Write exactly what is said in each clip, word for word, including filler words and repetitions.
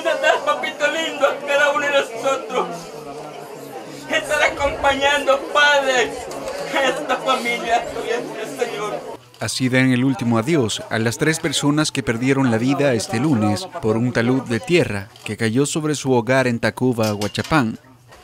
nos das, papito lindo, a cada uno de nosotros. Estar acompañando, Padre, a esta familia tuya, Señor. Así dan el último adiós a las tres personas que perdieron la vida este lunes por un talud de tierra que cayó sobre su hogar en Tacuba, Huachapán.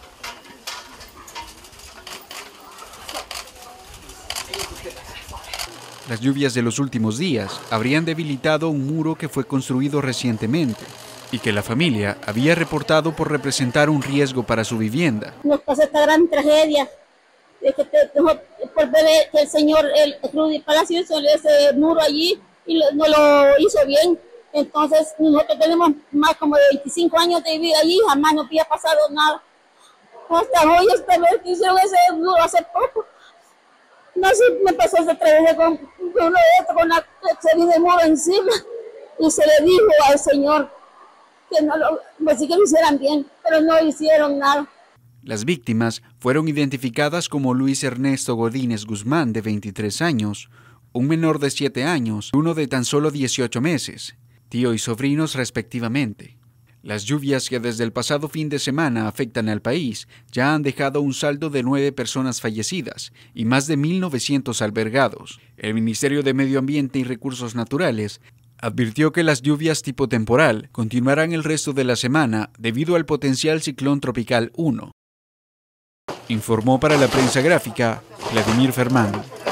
Las lluvias de los últimos días habrían debilitado un muro que fue construido recientemente y que la familia había reportado por representar un riesgo para su vivienda. Nos pasó esta gran tragedia de que te, por ver que el señor el Rudy Palacio hizo ese muro allí y lo, no lo hizo bien. Entonces nosotros tenemos más como de veinticinco años de vivir allí, jamás nos había pasado nada. Hasta hoy, esta vez que hicieron ese muro hace poco. No sé, me pasó esa tragedia con, con uno de estos, con la, se vino el muro encima y se le dijo al señor que no lo, pues sí que lo hicieran bien, pero no hicieron nada. Las víctimas fueron identificadas como Luis Ernesto Godínez Guzmán, de veintitrés años, un menor de siete años y uno de tan solo dieciocho meses, tío y sobrinos respectivamente. Las lluvias que desde el pasado fin de semana afectan al país ya han dejado un saldo de nueve personas fallecidas y más de mil novecientos albergados. El Ministerio de Medio Ambiente y Recursos Naturales advirtió que las lluvias tipo temporal continuarán el resto de la semana debido al potencial ciclón tropical uno. Informó para la prensa gráfica Vladimir Fermán.